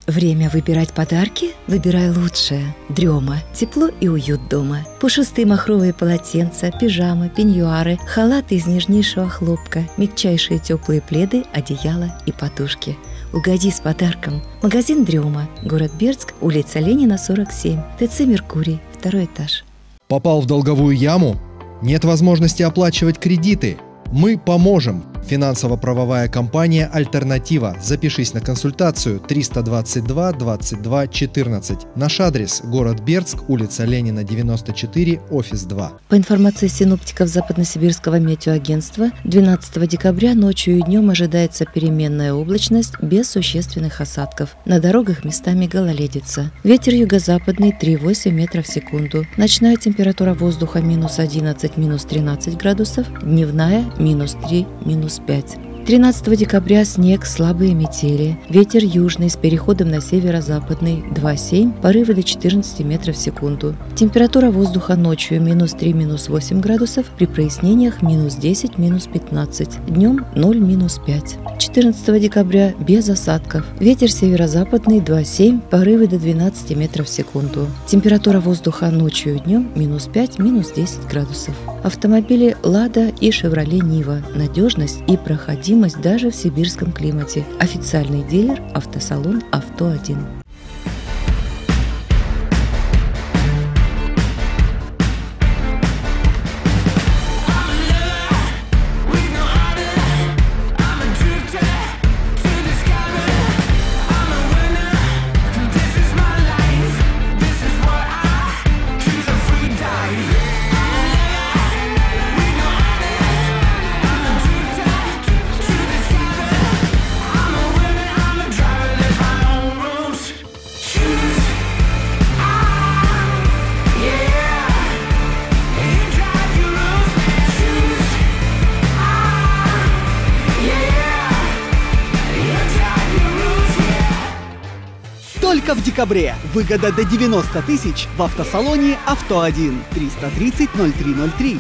Время выбирать подарки? Выбирай лучшее. Дрема. Тепло и уют дома. Пушистые махровые полотенца, пижамы, пеньюары, халаты из нежнейшего хлопка, мягчайшие теплые пледы, одеяла и подушки. Угоди с подарком. Магазин Дрема. Город Бердск, улица Ленина, 47. ТЦ «Меркурий», 2 этаж. Попал в долговую яму? Нет возможности оплачивать кредиты? Мы поможем. Финансово-правовая компания «Альтернатива». Запишись на консультацию 322 22 14. Наш адрес – город Бердск, улица Ленина, 94, офис 2. По информации синоптиков Западносибирского метеоагентства, 12 декабря ночью и днем ожидается переменная облачность без существенных осадков. На дорогах местами гололедица. Ветер юго-западный 3,8 метров в секунду. Ночная температура воздуха минус 11, минус 13 градусов, дневная минус 3, минус 5. 13 декабря снег, слабые метели. Ветер южный с переходом на северо-западный 2,7, порывы до 14 метров в секунду. Температура воздуха ночью минус 3, минус 8 градусов, при прояснениях минус 10, минус 15. Днем 0, минус 5. 14 декабря без осадков. Ветер северо-западный 2,7, порывы до 12 метров в секунду. Температура воздуха ночью и днем минус 5, минус 10 градусов. Автомобили «Лада» и «Шевроле Нива». Надежность и проходимость даже в сибирском климате. Официальный дилер – автосалон «Авто-1». Только в декабре. Выгода до 90 тысяч в автосалоне «Авто-1». 330 0303.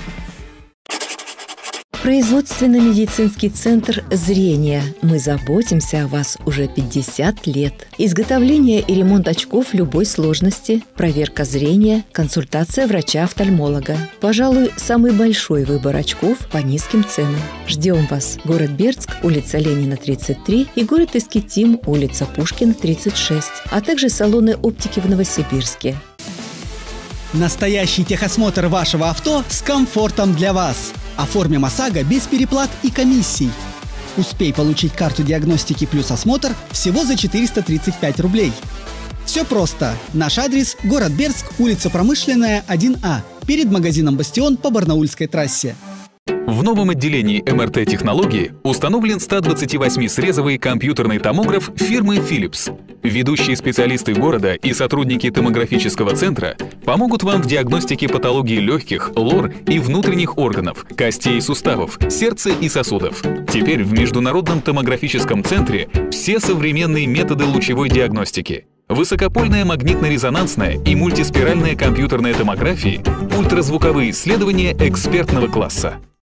Производственно-медицинский центр «Зрение». Мы заботимся о вас уже 50 лет. Изготовление и ремонт очков любой сложности, проверка зрения, консультация врача-офтальмолога. Пожалуй, самый большой выбор очков по низким ценам. Ждем вас. Город Бердск, улица Ленина, 33 и город Искитим, улица Пушкина, 36, а также салоны оптики в Новосибирске. Настоящий техосмотр вашего авто с комфортом для вас. Оформим ОСАГО без переплат и комиссий. Успей получить карту диагностики плюс осмотр всего за 435 рублей. Все просто. Наш адрес – город Бердск, улица Промышленная, 1А, перед магазином «Бастион» по Барнаульской трассе. В новом отделении МРТ-технологии установлен 128-срезовый компьютерный томограф фирмы Philips. Ведущие специалисты города и сотрудники томографического центра помогут вам в диагностике патологии легких, лор и внутренних органов, костей и суставов, сердца и сосудов. Теперь в Международном томографическом центре все современные методы лучевой диагностики. Высокопольная магнитно-резонансная и мультиспиральная компьютерная томографии, ультразвуковые исследования экспертного класса.